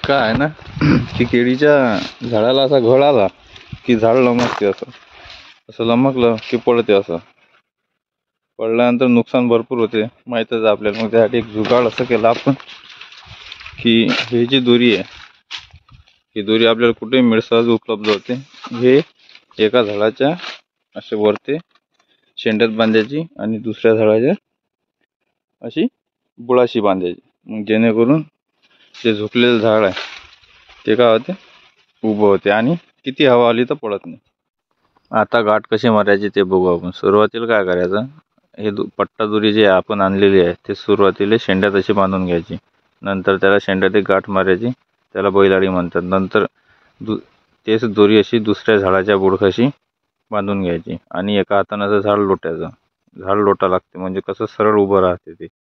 काय आहे ना की केळीच्या झाडाला असा घड आला की झाड लमकते, असं असं लमकलं की पडते. असं पडल्यानंतर नुकसान भरपूर होते, माहीतच आहे आपल्याला. मग त्यासाठी एक जुगाड असं केलं आपण की ही जी दोरी आहे, ही दोरी आपल्याला कुठेही मिळसहज उपलब्ध होते. हे एका झाडाच्या असे वरते शेंड्यात बांधायची आणि दुसऱ्या झाडाच्या अशी बुळाशी बांधायची. मग जेणेकरून जे झुकलेलं झाड आहे ते काय होते, उभं होते आणि किती हवा आली तर पडत नाही. आता गाठ कशी मारायची ते बघू आपण. सुरुवातीला काय करायचं, हे पट्टा दोरी जी आपण आणलेली आहे ते सुरुवातीला शेंड्यात अशी बांधून घ्यायची. नंतर त्याला शेंड्यात एक गाठ मारायची, त्याला बैलाडी म्हणतात. नंतर तेच दोरी अशी दुसऱ्या झाडाच्या बुडखाशी बांधून घ्यायची आणि एका हातानं असं झाड लोटायचं. झाड लोटा लागते म्हणजे कसं सरळ उभं राहते ते.